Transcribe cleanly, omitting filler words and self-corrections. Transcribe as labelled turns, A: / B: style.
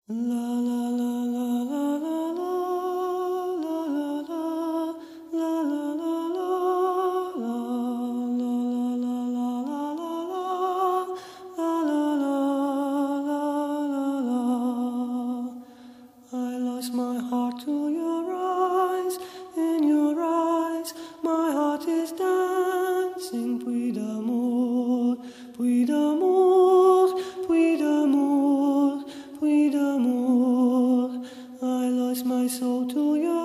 A: La la la la la la la la la la la I lost my heart to your eyes. In your eyes, my heart is dancing. Puit d'Amour, Puit d'Amour, Puit d'Amour, Puit d'Amour. I lost my soul to your